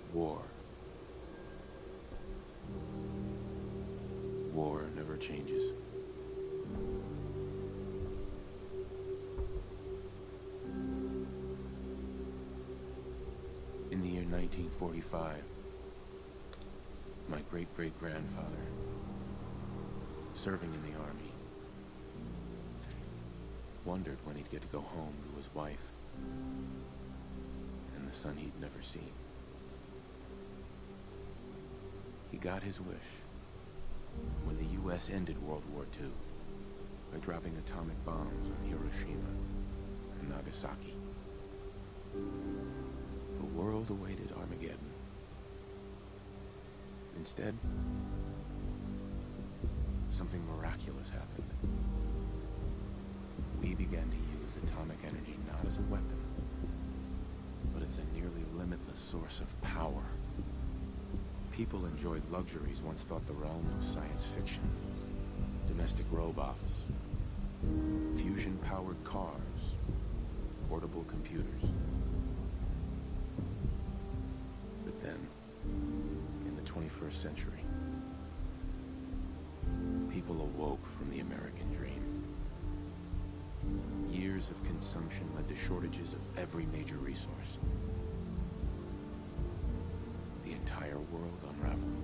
War. War never changes. In the year 1945, my great-great-grandfather, serving in the army, wondered when he'd get to go home to his wife and the son he'd never seen. He got his wish when the U.S. ended World War II by dropping atomic bombs on Hiroshima and Nagasaki. The world awaited Armageddon. Instead, something miraculous happened. We began to use atomic energy not as a weapon, but as a nearly limitless source of power. People enjoyed luxuries once thought the realm of science fiction. Domestic robots, fusion-powered cars, portable computers. But then, in the 21st century, people awoke from the American dream. Years of consumption led to shortages of every major resource. The entire world unraveled.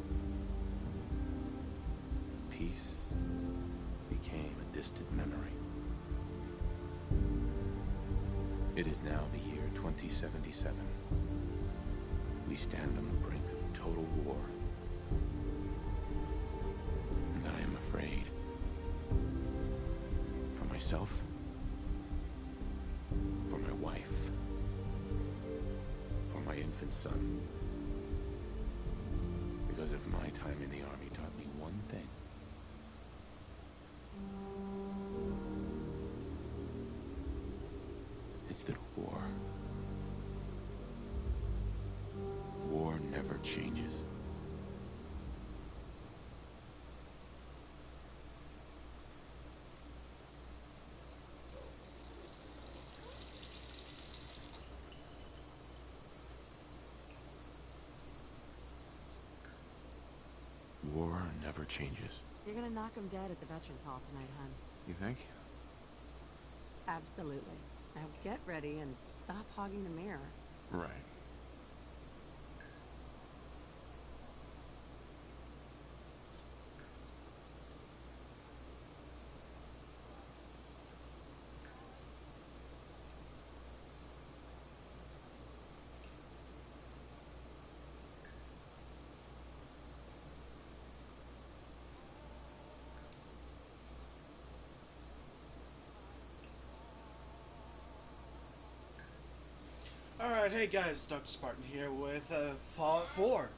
Peace became a distant memory. It is now the year 2077. We stand on the brink of total war. And I am afraid. For myself, for my wife, for my infant son. Because if my time in the army taught me one thing, it's that war never changes. War never changes. You're gonna knock him dead at the Veterans Hall tonight, hon. You think? Absolutely. Now get ready and stop hogging the mirror. Right. Alright, hey guys, Dr. Spartan here with Fallout 4.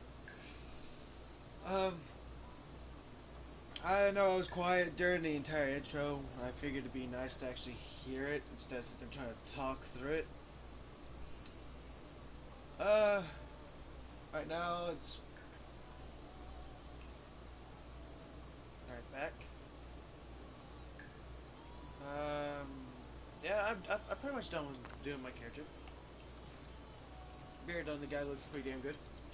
I know I was quiet during the entire intro. I figured it'd be nice to actually hear it instead of sitting there trying to talk through it. Right now it's... Alright, back. Yeah, I'm pretty much done with doing my character. Beard on the guy looks pretty damn good.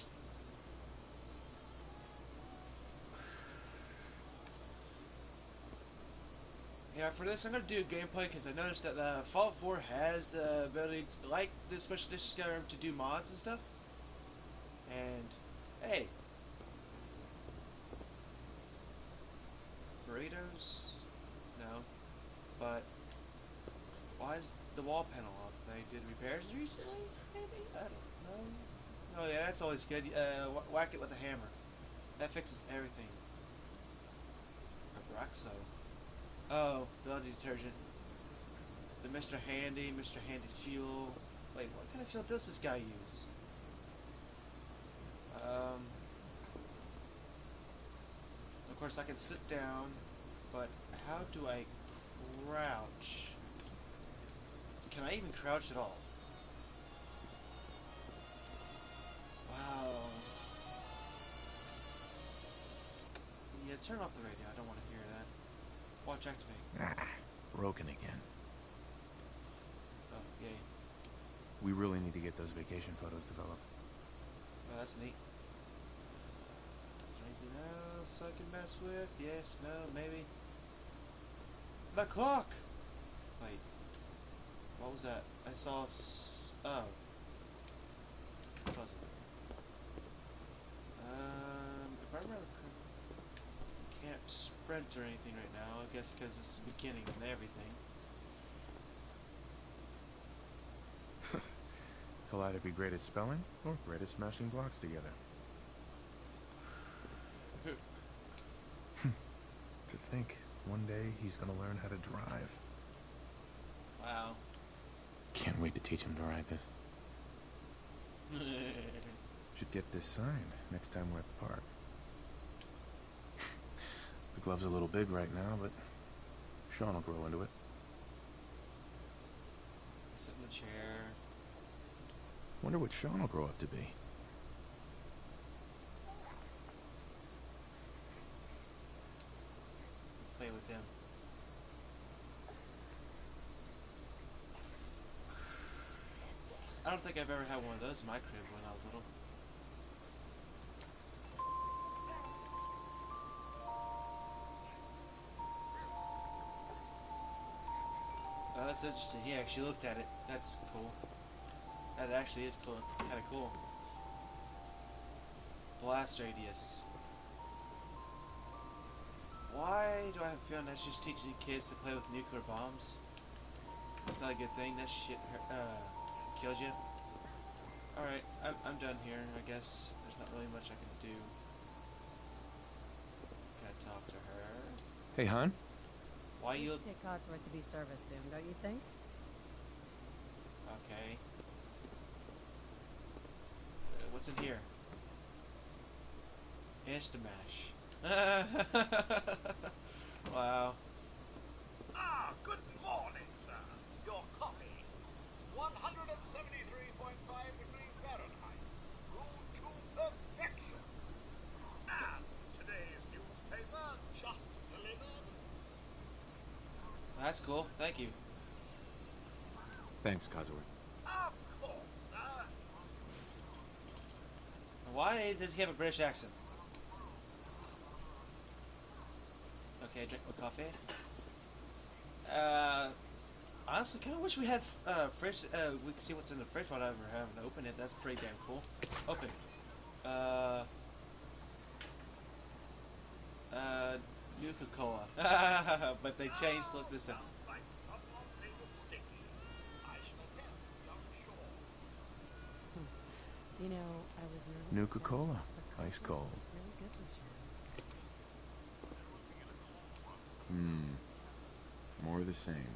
Yeah, for this I'm gonna do gameplay because I noticed that Fallout 4 has the ability to, like the Special Edition Skyrim, to do mods and stuff. And hey, burritos? No, but why is the wall panel off? They did repairs recently? Maybe? I don't know. Oh yeah, that's always good. Whack it with a hammer. That fixes everything. Abraxo. Oh, the laundry detergent. The Mr. Handy's fuel. Wait, what kind of fuel does this guy use? Of course I can sit down, but how do I crouch? Can I even crouch at all? Wow. Yeah, turn off the radio. I don't want to hear that. Watch activate. Broken again. Oh, yay. We really need to get those vacation photos developed. Oh, that's neat. Is there anything else I can mess with? Yes, no, maybe. The clock! Wait. What was that? I saw oh. What was it? If I remember correctly, I can't sprint or anything right now. I guess because it's the beginning and everything. He'll either be great at spelling or great at smashing blocks together. To think, one day he's gonna learn how to drive. Wow. Can't wait to teach him to ride this. Should get this sign next time we're at the park. The glove's a little big right now, but Sean will grow into it. Sit in the chair. Wonder what Sean will grow up to be. Play with him. I don't think I've ever had one of those in my crib when I was little. Oh, that's interesting. He actually looked at it. That's cool. That actually is cool. Kind of cool. Blast radius. Why do I have a feeling that's just teaching kids to play with nuclear bombs? That's not a good thing. That shit kills you. Alright, I'm done here. I guess there's not really much I can do. Can I talk to her? Hey, hon? Why We you... should take Codsworth to be serviced soon, don't you think? Okay. What's in here? Instamash. Wow. Ah, good morning, sir. Your coffee. 173.5 degrees Fahrenheit. Brewed to perfection. And today's newspaper just delivered. That's cool. Thank you. Thanks, Codsworth. Of course, sir. Why does he have a British accent? Okay, drink my coffee. Honestly, kind of wish we had fridge. We could see what's in the fridge without ever having to open it. That's pretty damn cool. Open. Nuka-Cola. But they changed look this time. Sounds like someone being sticky. I shall attend, young Shaw. You know, I was nervous. Nuka-Cola. at first, but Ice Codsworth cold. was really good this year. More of the same.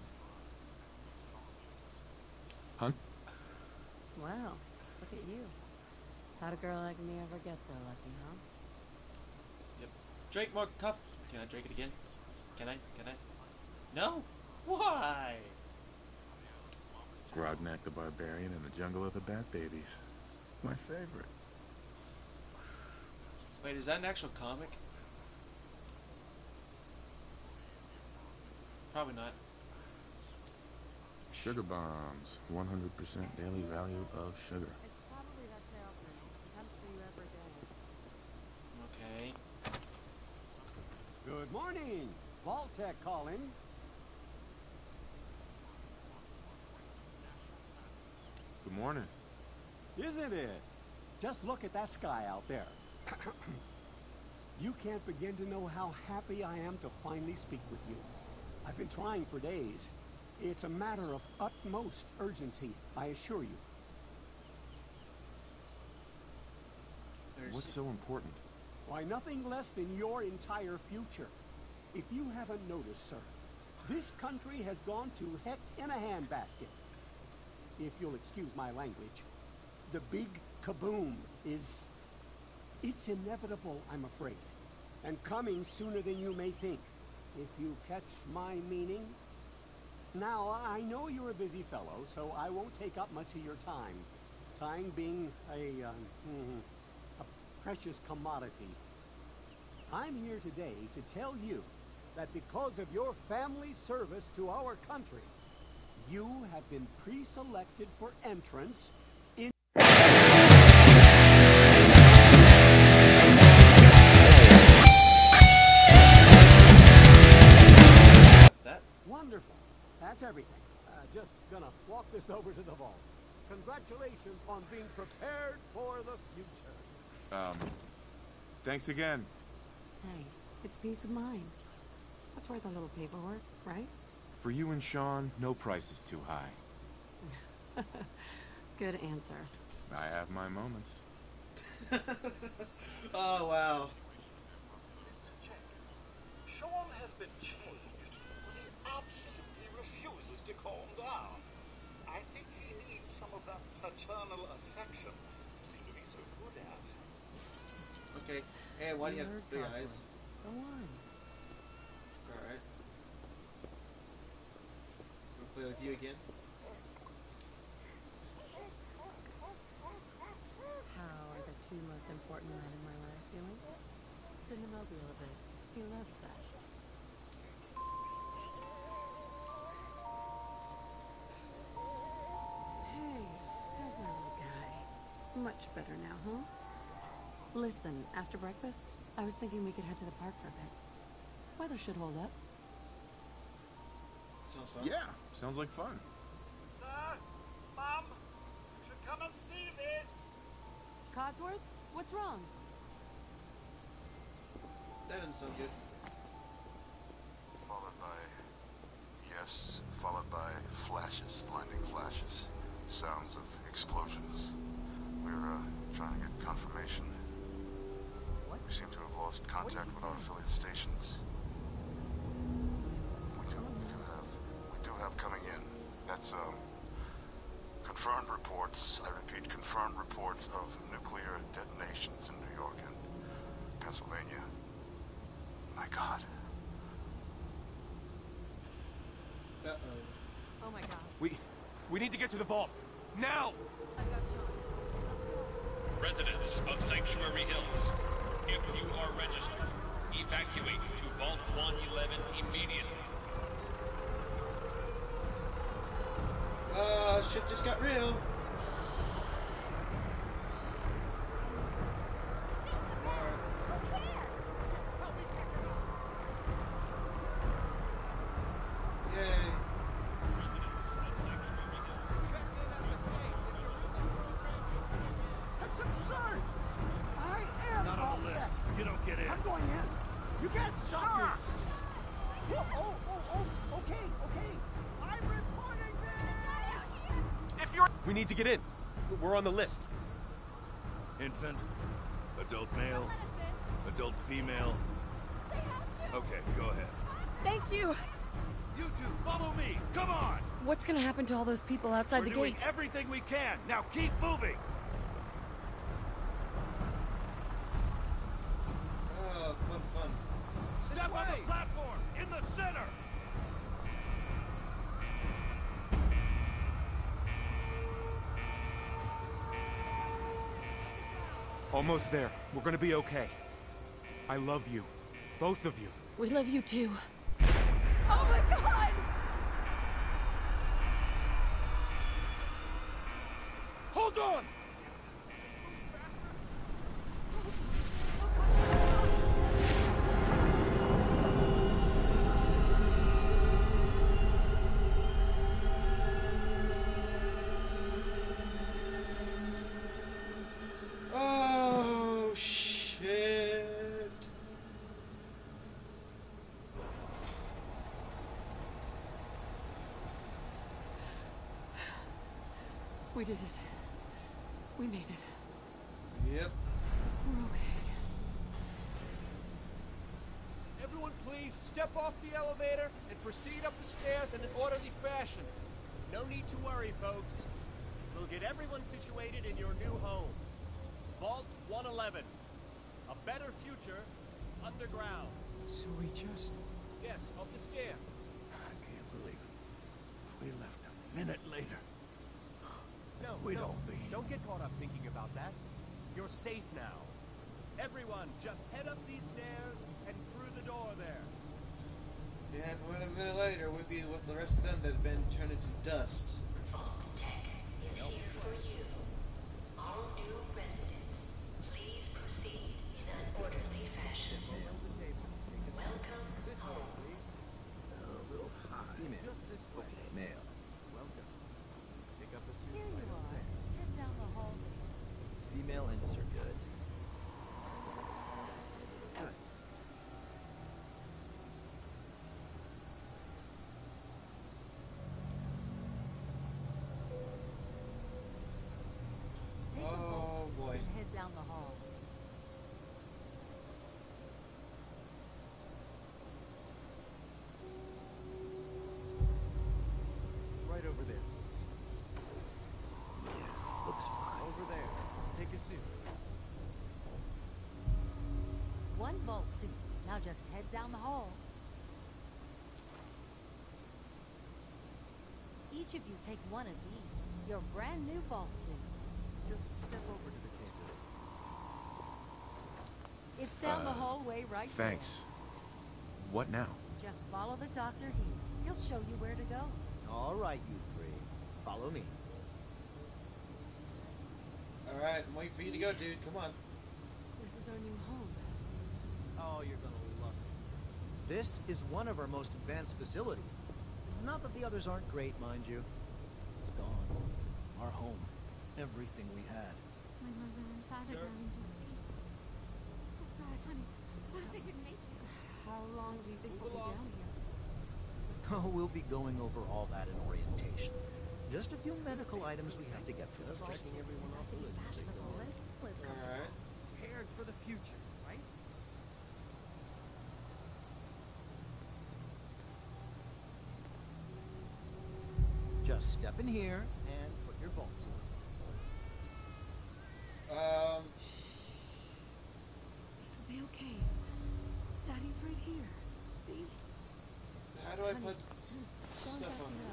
Hun? Wow, look at you. How'd a girl like me ever get so lucky, huh? Yep. Drink more coffee. Can I drink it again? Can I? No? Why? Grognak the Barbarian in the Jungle of the Bat Babies. My favorite. Wait, is that an actual comic? Probably not. Sugar bombs. 100% daily value of sugar. It's probably that salesman. He comes for you every day. Okay. Good morning. Vault-Tec calling. Good morning. Isn't it? Just look at that sky out there. You can't begin to know how happy I am to finally speak with you. I've been trying for days. It's a matter of utmost urgency, I assure you. What's so important? Why, nothing less than your entire future. If you haven't noticed, sir, this country has gone to heck in a handbasket. If you'll excuse my language, the big kaboom is... It's inevitable, I'm afraid, and coming sooner than you may think, if you catch my meaning. Now, I know you're a busy fellow, so I won't take up much of your time. Time being a precious commodity. I'm here today to tell you that because of your family service to our country, you have been pre-selected for entrance in... walk this over to the vault. Congratulations on being prepared for the future. Thanks again. Hey, it's peace of mind. That's worth a little paperwork, right? For you and Sean, no price is too high. Good answer. I have my moments. Oh, wow. Mr. James, Sean has been changed, but he absolutely refuses to calm down. I think he needs some of that paternal affection you seem to be so good at. Okay. Hey, why do you have Heard 3 Codsworth. eyes? Go on. Alright. Wanna play with you again? How are the 2 most important men in my life doing? Spin the mobile a bit. He loves that. Hey, how's my little guy? Much better now, huh? Listen, after breakfast, I was thinking we could head to the park for a bit. Weather should hold up. Sounds fun. Yeah, sounds like fun. Sir, Mum, you should come and see this. Codsworth, what's wrong? That doesn't sound good. Followed by flashes, blinding flashes. Sounds of explosions. We're trying to get confirmation. What? We seem to have lost contact you with our saying? affiliate stations. We do have coming in. That's confirmed reports. I repeat, confirmed reports of nuclear detonations in New York and Pennsylvania. My God. Uh-oh. Oh my god. We need to get to the vault. Now! I got Sean. Residents of Sanctuary Hills, if you are registered, evacuate to Vault 111 immediately. Shit just got real. Yay. That's absurd! I am Not on the vault list. tech. You don't get in. I'm going in. You can't stop me. Okay. I'm reporting this! We need to get in. We're on the list. Infant, adult male, adult female. Okay, go ahead. Thank you! You two, follow me. Come on. What's gonna happen to all those people outside We're the doing gate? everything we can. Now keep moving. Oh, fun. Step on the platform in the center. Almost there. We're gonna be okay. I love you. Both of you. We love you too. Oh my god! Hold on. Oh, shit. We did it. We made it. Yep. We're okay. Everyone please step off the elevator and proceed up the stairs in an orderly fashion. No need to worry, folks. We'll get everyone situated in your new home. Vault 111. A better future underground. So we just... Yes, up the stairs. I can't believe it. If we left a minute later, No, we'd no, all be... don't get caught up thinking about that. You're safe now. Everyone, just head up these stairs and through the door there. Yeah, if we went a minute later, we'd be with the rest of them that had been turned into dust. Vault Tech is here for you. All new residents, please proceed in an orderly fashion. Welcome This way, home. please. A little high. Just this way. Okay, male. Welcome. boy. and head down the hall. Right over there, please. Yeah, looks fine. Over there. Take a seat. One vault suit. Now just head down the hall. Each of you take one of these. Your brand new vault suits. Just step over to the table. It's down the hallway right Thanks. What now? there. Just follow the doctor here. He'll show you where to go. All right, you three. Follow me. Alright, I'm waiting for you to go, dude. Come on. This is our new home. Oh, you're gonna love it. This is one of our most advanced facilities. Not that the others aren't great, mind you. It's gone. Our home. Everything we had. My mother and father Sir? down in D.C. Oh God, honey, what if they didn't make it? How long do you think Move we'll be along. down here? Oh, we'll be going over all that in orientation. Just a few medical items we have to get through first. Checking everyone off the list. Take the list. Alright. Prepared for the future, right? Just step in here and put your vault suit on. It'll be okay. Daddy's right here. See? How do I Honey, put Sean's stuff acting on up. here?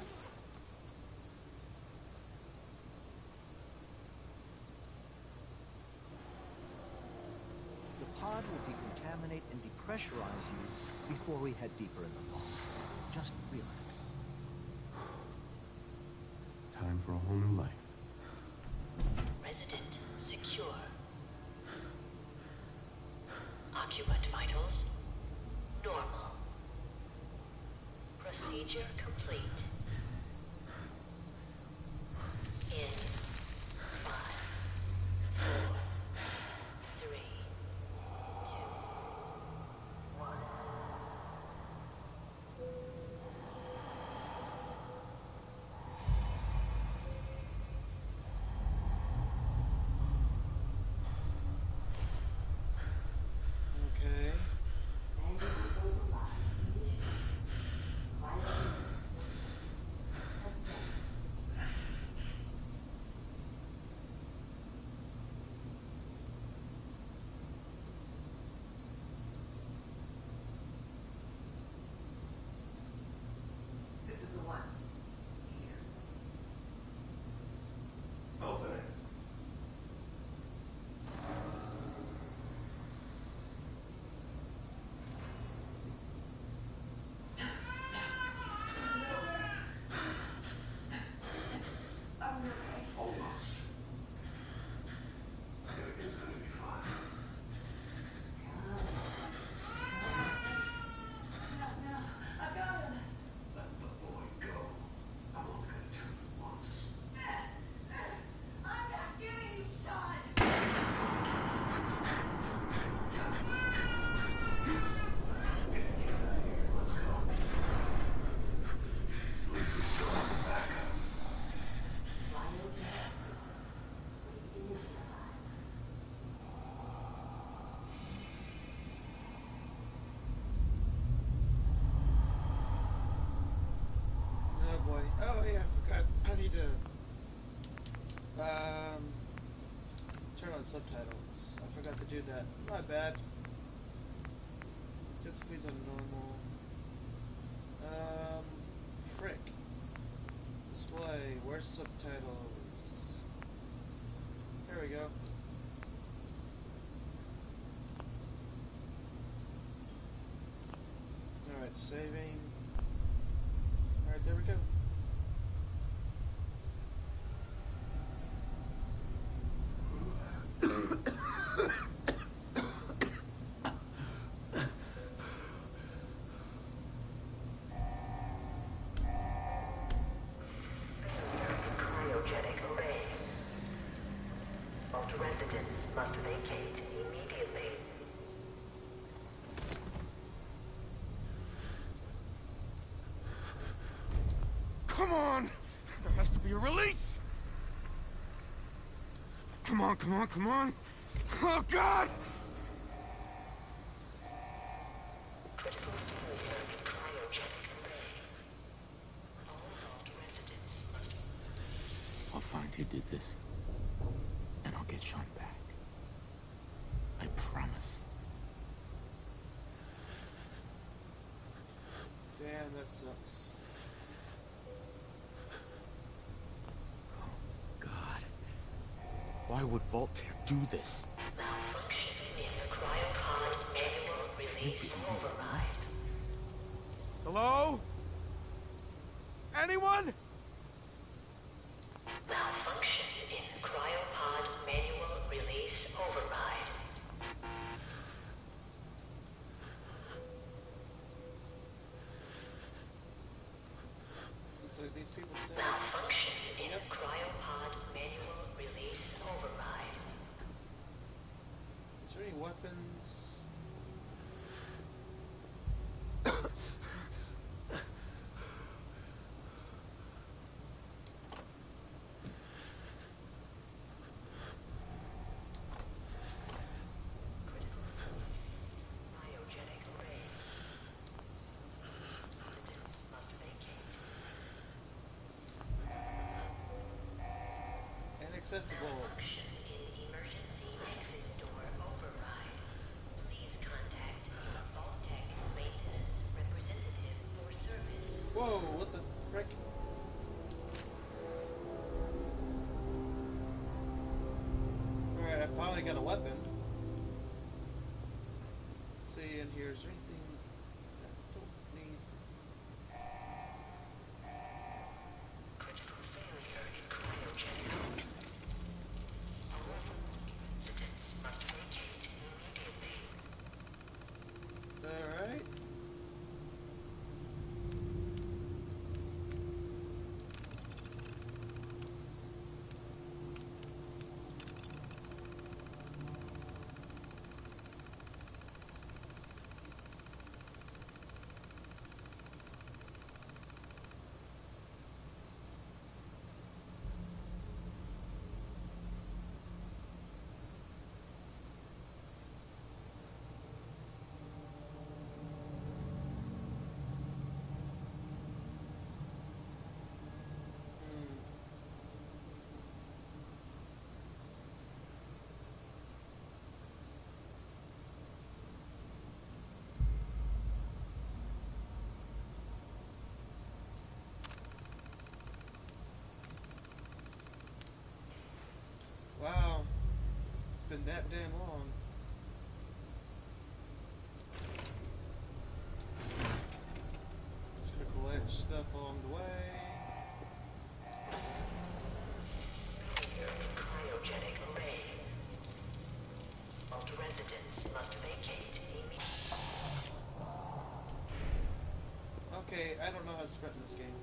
The pod will decontaminate and depressurize you before we head deeper in the vault. Just relax. Time for a whole new life. Resident secure. Occupant vitals normal. Procedure complete. In 5, 4, 3, 2, 1. Okay. This is the one. Here. Open it. Almost. Everything's gonna be fine. I've got him. Let the boy go. I'm only gonna tell you once. I'm not giving you Sean. Let's go. At least we still have the backup. Oh boy. Oh yeah, I forgot. I need to turn on subtitles. I forgot to do that. My bad. Get the speeds on normal. Frick. Display. Where's subtitles? There we go. Alright, saving. Alright, there we go. Cryogenic array. Vault residents must vacate immediately. Come on! There has to be a release! Come on, come on, come on! Oh, God! Critical failure in cryogenic array. All vault residents must... I'll find who did this, and I'll get Sean back. I promise. Damn, that sucks. God. Why would Voltaire do this? Malfunction in cryopod manual release override. Hello? Anyone? Malfunction in cryopod manual release override. Looks like these people dead. Malfunction in cryopod manual release override. Is there any weapons? Cryogenic array. Residents must vacate. Inaccessible. Malfunction in emergency exit door override. Please contact your Vault-Tec maintenance representative for service. Whoa, what the frick? Alright, I finally got a weapon. Let's see in here, is there anything I don't need? Critical failure in cryogenic. Residents must vacate immediately. Alright. Wow, it's been that damn long. Just gonna collect stuff along the way. Failure in cryogenic array. Vault residents must vacate immediately. Okay, I don't know how to sprint in this game.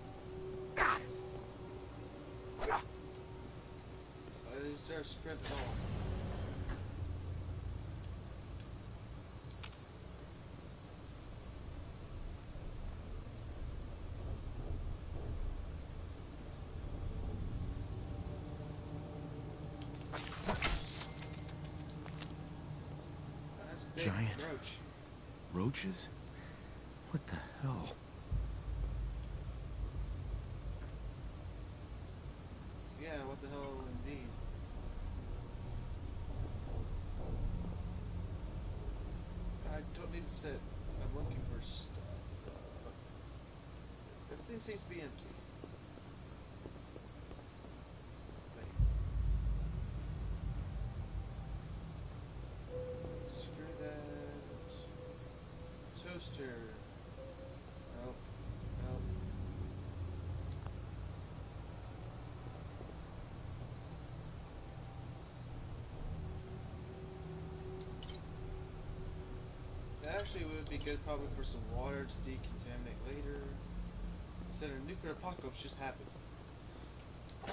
Is there a sprint at all? That's a big Giant roach. roaches? What the hell? Yeah, what the hell indeed. I don't need to sit. I'm looking for stuff. Everything seems to be empty. Wait. Screw that. Toaster. Nope. Nope. That actually would be good probably for some water to decontaminate later. Instead of nuclear apocalypse just happened. Oh,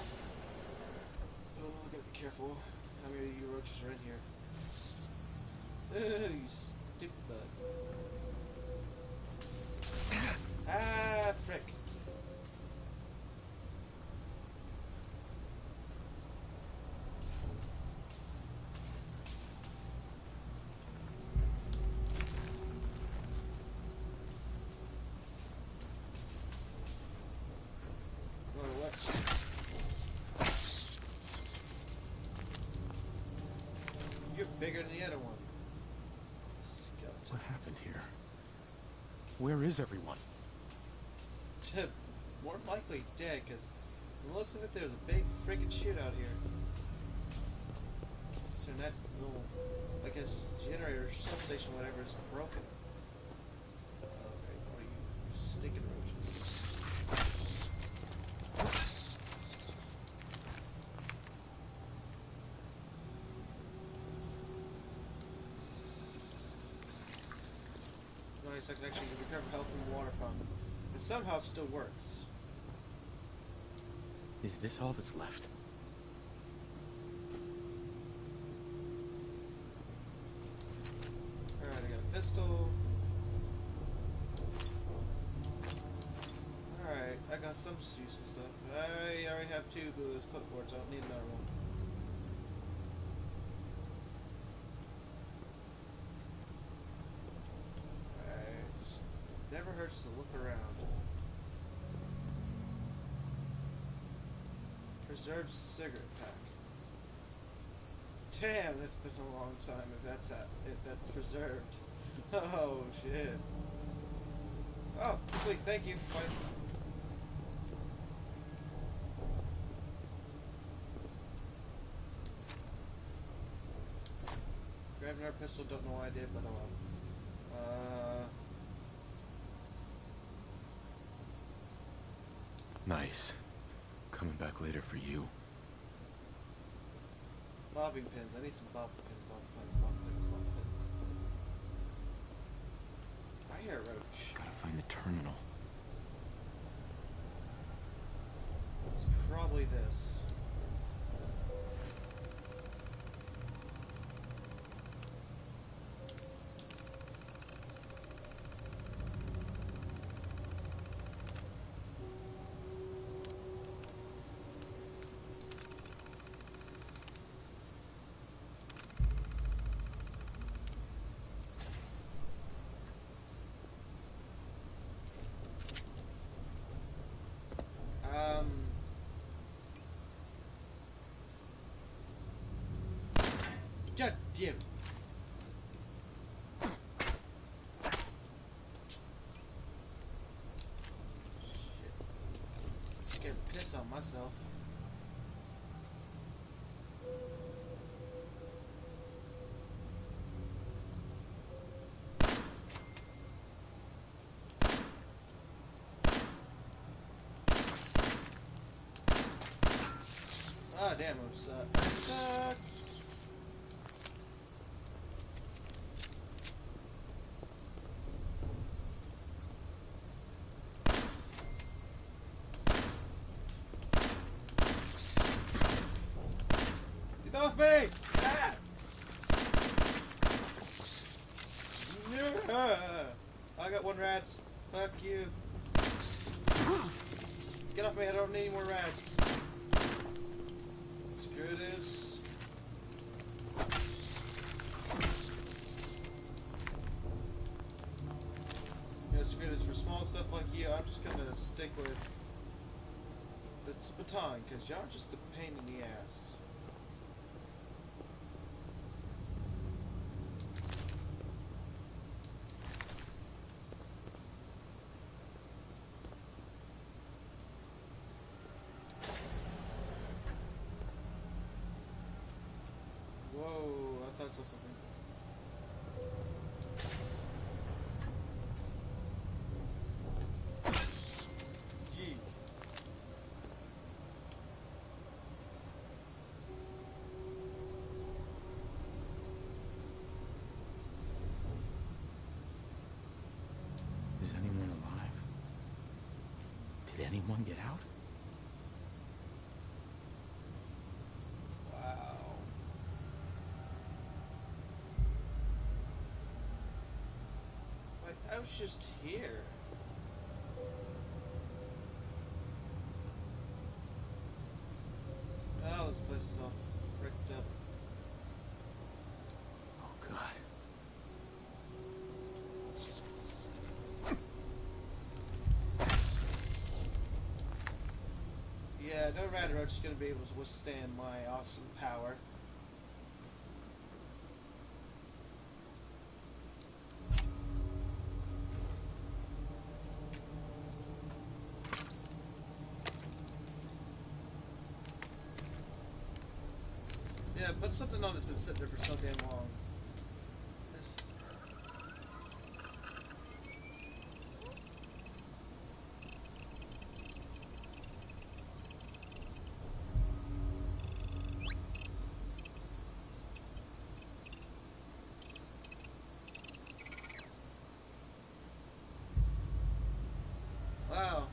I gotta be careful. How many of you roaches are in here? Ugh, you stupid bug. Ah, frick. bigger than the other one. Skeleton. What happened here? Where is everyone? More than likely dead, because from the looks of it, there's a big freaking shootout here. So that little, I guess, generator, substation, whatever, is broken. Okay, what are you stinking roaches? Nice, I can actually recover health from the water fountain. And somehow it still works. Is this all that's left? Alright, I got a pistol. Alright, I got some useful stuff. I already have 2 of those clipboards, I don't need another one. Alright. Never hurts to look around. Preserved cigarette pack. Damn, that's been a long time if that's preserved. Oh shit. Oh, sweet, thank you. Bye. Grabbed another pistol, don't know why I did, but oh well. Nice. Coming back later for you. Bobbing pins. I need some bobbing pins, bobbing pins. I hear a roach. Gotta find the terminal. It's probably this. God damn. Shit. Scared the piss out of myself. Ah, damn, I'm suck. I suck. Get off me! Ah! Yeah. I got 1 rats. Fuck you. Get off me, I don't need any more rats. Screw this. Yeah, screw this. For small stuff like you, I'm just gonna stick with this baton, because y'all are just a pain in the ass. Whoa, I thought I saw something. Gee. Is anyone alive? Did anyone get out? Wow. Wait, I was just here. Oh, this place is all fricked up. Oh, God. Yeah, no rat roach is going to be able to withstand my awesome power. Yeah, put something on that's been sitting there for so damn long. Wow.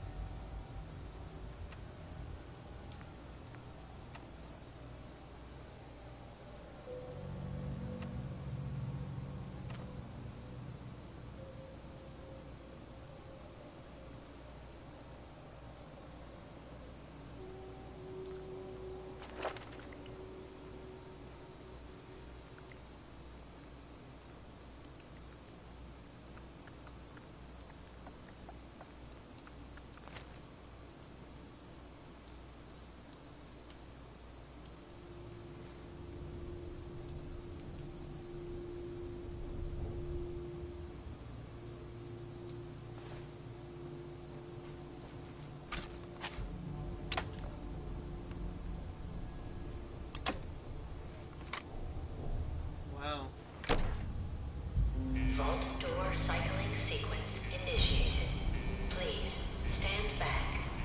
Wow. Vault door cycling sequence initiated. Please stand back.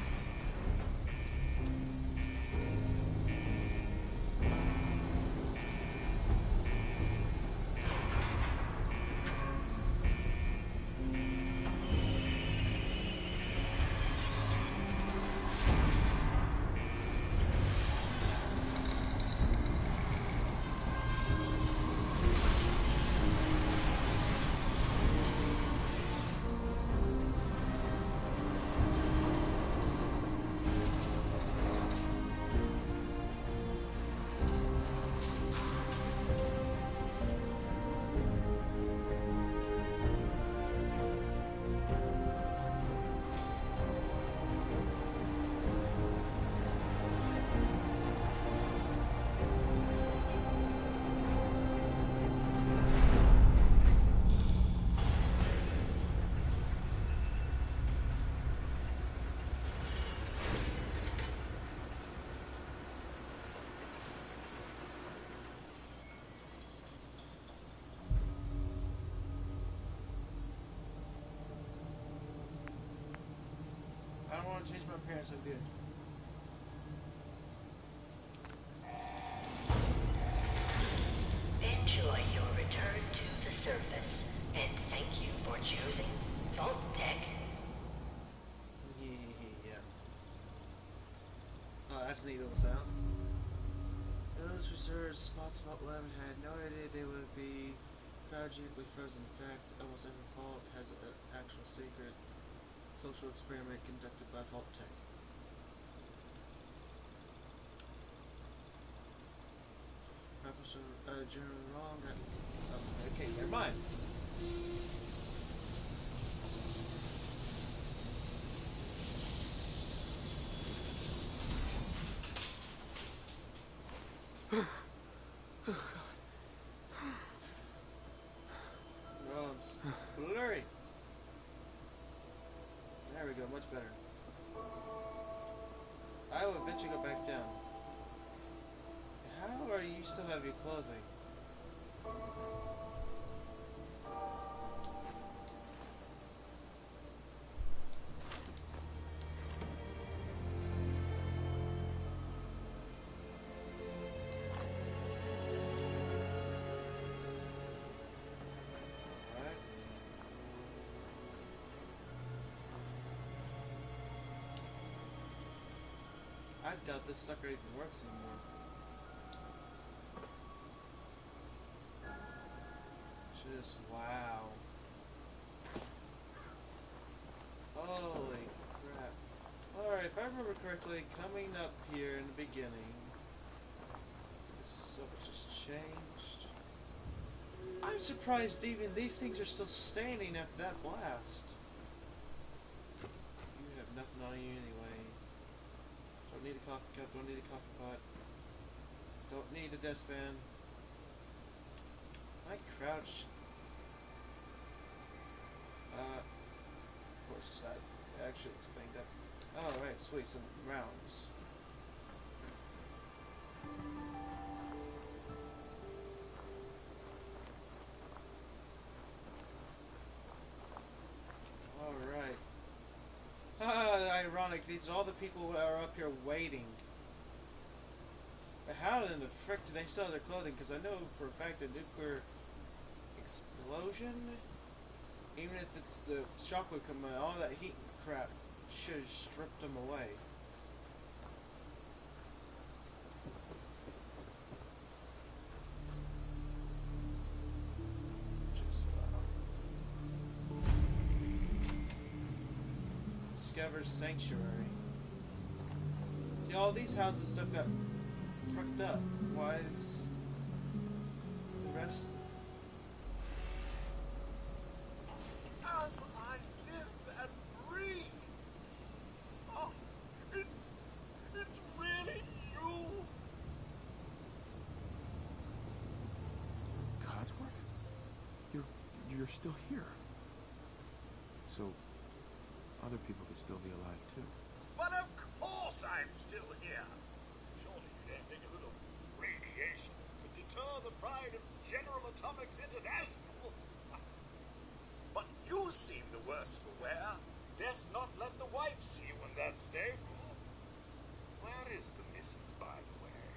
I don't want to change my appearance, I'm good. Enjoy your return to the surface, and thank you for choosing Vault Tech. Yeah. Oh, that's a neat little sound. Those reserved spots of Vault 11 had no idea they would be cryogenically frozen. In fact, almost every vault has an actual secret social experiment conducted by Vault Tech. Professor General Wrong. Oh, okay, never mind. Oh, it's blurry. There we go, much better. I will eventually go back down. How are you still have your clothing? Alright. I doubt this sucker even works anymore. Just wow. Holy crap. Alright, if I remember correctly, coming up here in the beginning, so much has changed. I'm surprised even these things are still standing after that blast. You have nothing on you anyway. Don't need a coffee cup, don't need a coffee pot. Don't need a desk fan. I crouched. Of course, that actually explained that. Alright, sweet, some rounds. like these are all the people who are up here waiting. But how in the frick do they still have their clothing? Because I know for a fact a nuclear explosion, even if it's the shockwave coming out, all that heat and crap should have stripped them away. Discover Sanctuary. See, all these houses stuff got fricked up. Why is the rest? As I live and breathe. Oh, it's really you. Codsworth? You're still here. So other people could still be alive too. But of course I'm still here. Surely you don't think a little radiation could deter the pride of General Atomics International? But you seem the worse for wear. Best not let the wife see you in that state. Where is the missus, by the way?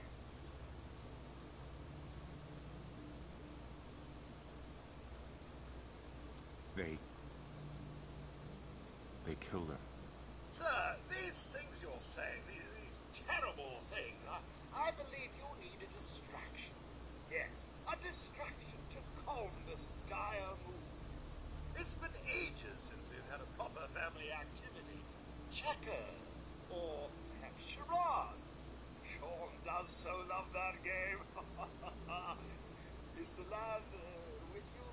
They killed her. Sir, these things you're saying, these terrible things, I believe you need a distraction. Yes, a distraction to calm this dire mood. It's been ages since we've had a proper family activity. Checkers, or perhaps charades. Sean does so love that game. Is the lad with you?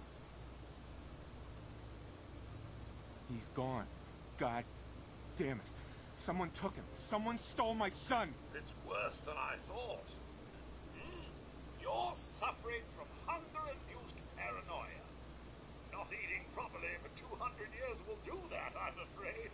He's gone. God damn it. Someone took him. Someone stole my son. It's worse than I thought. You're suffering from hunger-induced paranoia. Not eating properly for 200 years will do that, I'm afraid.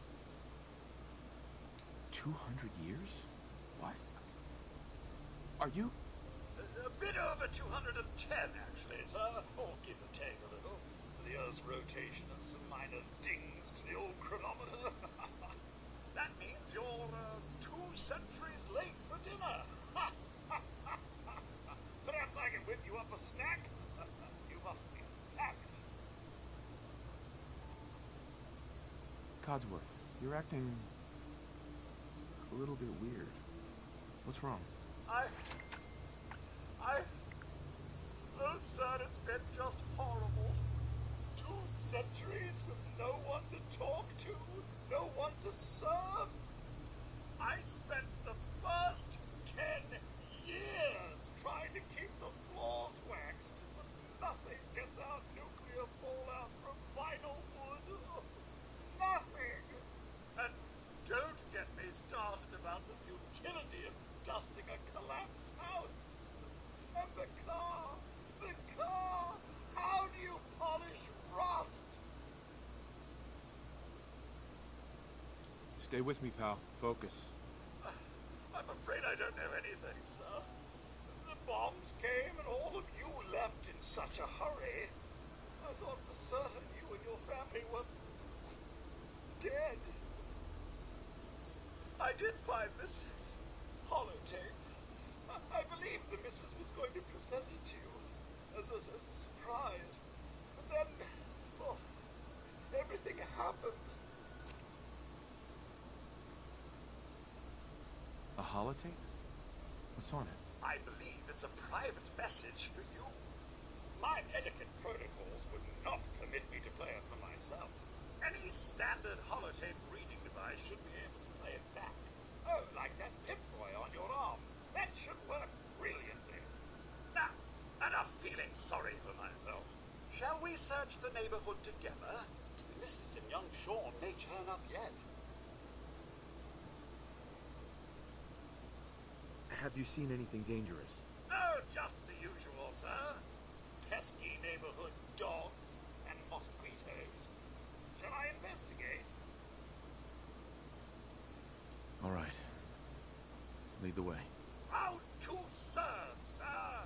200 years? What? Are you? A bit over 210, actually, sir. Or give or take a little. For the Earth's rotation and some minor dings to the old chronometer. That means you're 2 centuries late for dinner. Perhaps I can whip you up a snack? You must be famished. Codsworth, you're acting a little bit weird. What's wrong? Oh, sir, it's been just horrible. 2 centuries with no one to talk to, no one to serve. I spent the first 10 years trying to keep the floors waxed, but nothing gets out nuclear fallout from vinyl wood. Nothing! And don't get me started about the futility of dusting a collapsed house. And the car! How do you polish rust? Stay with me, pal. Focus. I'm afraid I don't know anything, sir. The bombs came and all of you left in such a hurry. I thought for certain you and your family were dead. I did find this holotape. I believe the missus was going to present it to you as a surprise. But then, well, everything happened. A holotape? What's on it? I believe it's a private message for you. My etiquette protocols would not permit me to play it for myself. Any standard holotape reading device should be able to play it back. Oh, like that Pip-Boy on your arm. That should work brilliantly. Now, enough feeling sorry for myself. Shall we search the neighborhood together? Mrs. and young Sean may turn up yet. Have you seen anything dangerous? No, just the usual, sir. Pesky neighborhood dogs and mosquitoes. Shall I investigate? All right. Lead the way. Proud to serve, sir.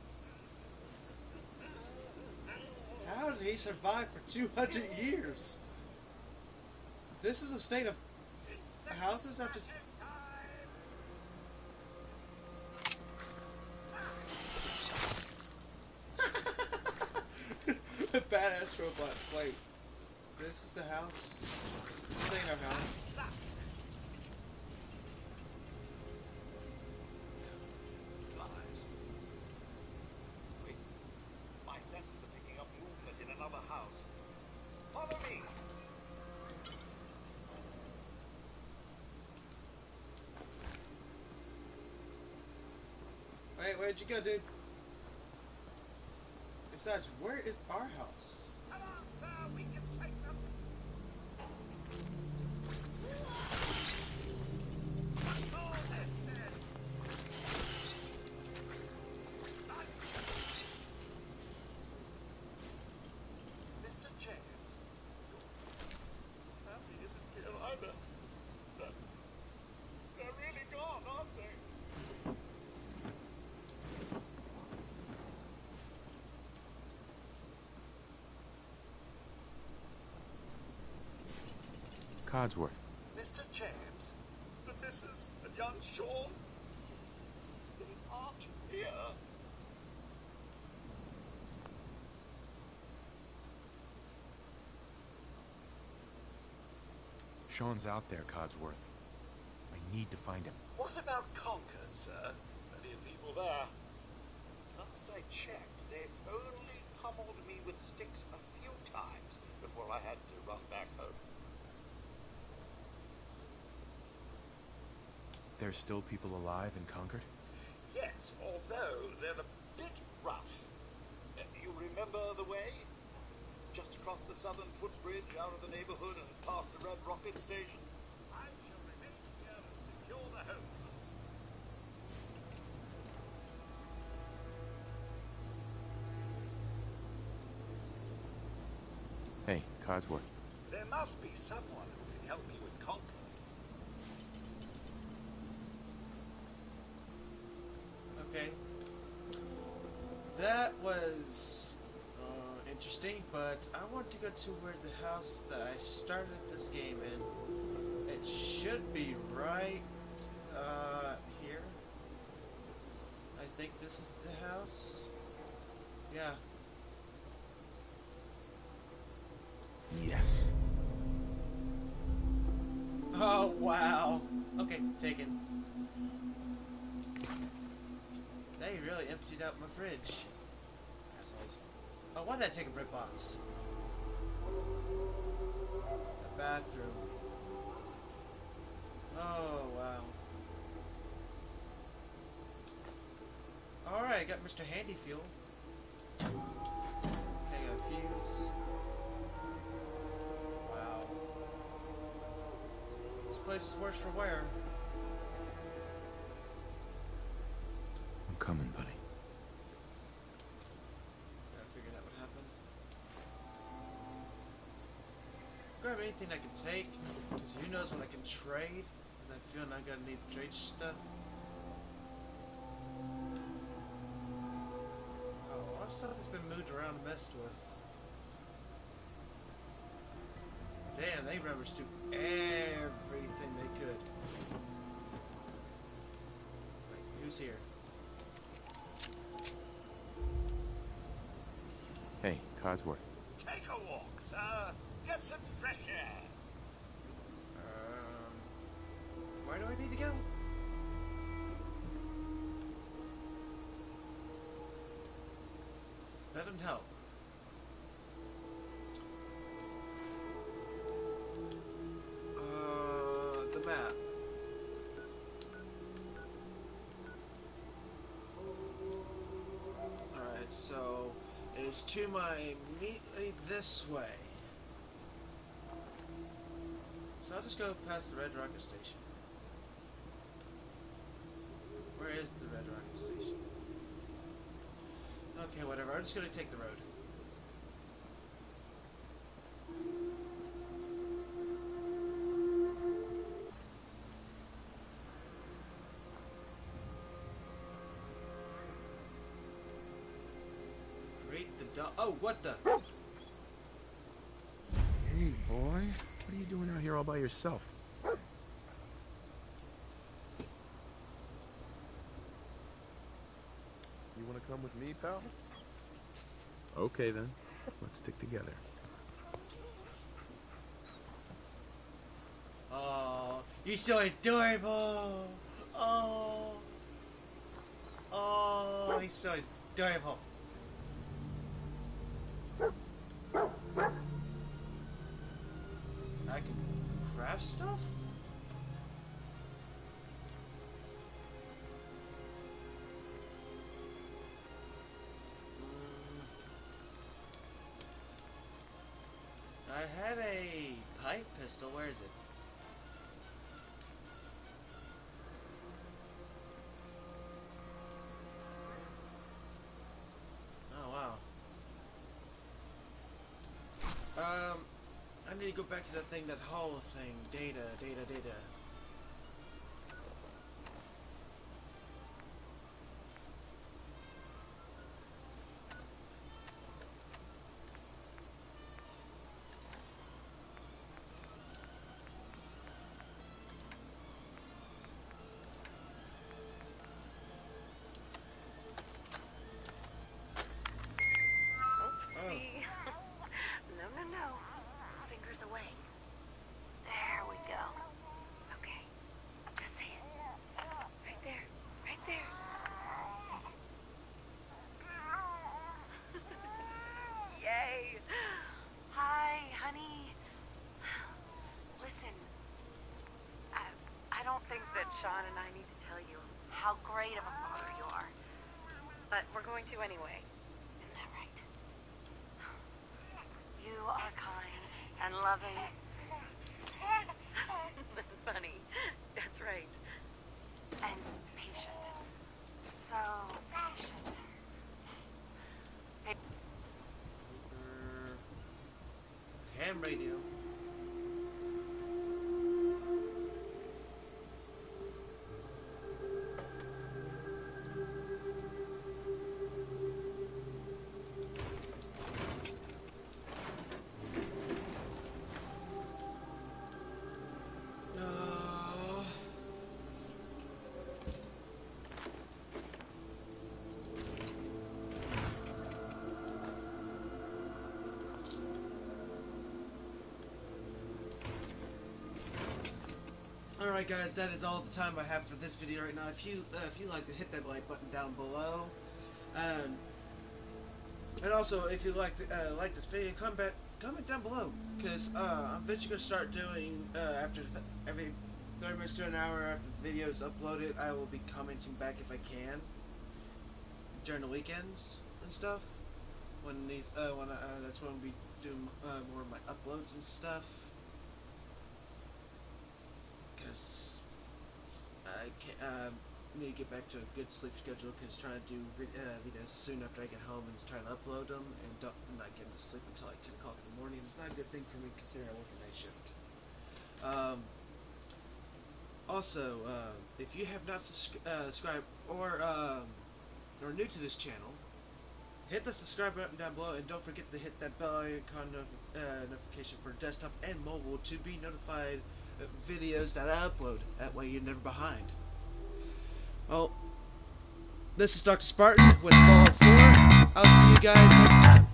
How did he survive for 200 years? This is a state of houses have to... Badass robot. Wait. This is the house? This ain't our house. Flies. Wait. My senses are picking up movement in another house. Follow me. Wait, where'd you go, dude? Besides, where is our house? Come on, sir, we can take them. What's all this then? Mr. James, your family isn't here either. They're really gone, aren't they? Codsworth. Mr. James, the missus and young Sean, they aren't here. Sean's out there, Codsworth. I need to find him. What about Concord, sir? Plenty of people there. Last I checked, they only pummeled me with sticks a few times before I had to run back home. There's still people alive in Concord? Yes, although they're a bit rough. You remember the way? Just across the southern footbridge, out of the neighborhood, and past the Red Rocket Station? I shall remain here and secure the home front. Hey, Codsworth. There must be someone who can help you in Concord. Okay. That was interesting, but I want to go to where the house that I started this game in. It should be right here. I think this is the house. Yeah. Yes. Oh, wow. Okay, taken. They really emptied out my fridge. Assholes. Oh, why did I take a brick box? The bathroom. Oh, wow. Alright, I got Mr. Handy Fuel. Okay, got a fuse. Wow. This place is worse for wear. I'm coming, buddy. I figured out what happened. Grab anything I can take. Because who knows what I can trade. Because I feel I'm gonna need to trade stuff. Oh, a lot of stuff that's been moved around and messed with. Damn, they rummaged through everything they could. Wait, who's here? Hey, Codsworth. Take a walk, sir. Get some fresh air. Where do I need to go? That didn't help. The map. Alright, so it is to my immediately this way. So I'll just go past the Red Rocket Station. Where is the Red Rocket Station? Okay, whatever. I'm just gonna take the road. Great the dog. Oh, what the? Hey, boy. What are you doing out here all by yourself? want to come with me, pal? Okay then, let's stick together. Oh, you're so adorable. Oh. Oh, he's so adorable. I can craft stuff? I had a pipe pistol. Where is it? Oh, wow. I need to go back to that thing, that whole thing. Data. Oopsie. No. Fingers away. There we go. Okay. Just say it. Right there. Yay. Hi, honey. Listen, I don't think that Sean and I need to tell you how great of a father you are. But we're going to anyway. Isn't that right? You are kind and loving. Funny. That's right. And patient. So patient. Ham radio. Alright guys, that is all the time I have for this video right now. If you like to hit that like button down below, and also if you like this video, comment down below, because I'm eventually gonna start doing after every 30 minutes to an hour after the video is uploaded, I will be commenting back if I can during the weekends and stuff. When these that's when I'll be doing more of my uploads and stuff. Because I need to get back to a good sleep schedule, because trying to do videos soon after I get home and trying to upload them and not getting to sleep until like 10 o'clock in the morning is not a good thing for me, considering I work a night shift. Also, if you have not subscribed or are new to this channel, hit the subscribe button down below, and don't forget to hit that bell icon notification for desktop and mobile to be notified videos that I upload. That way you're never behind. Well, this is Dr. Spartan with Fallout 4. I'll see you guys next time.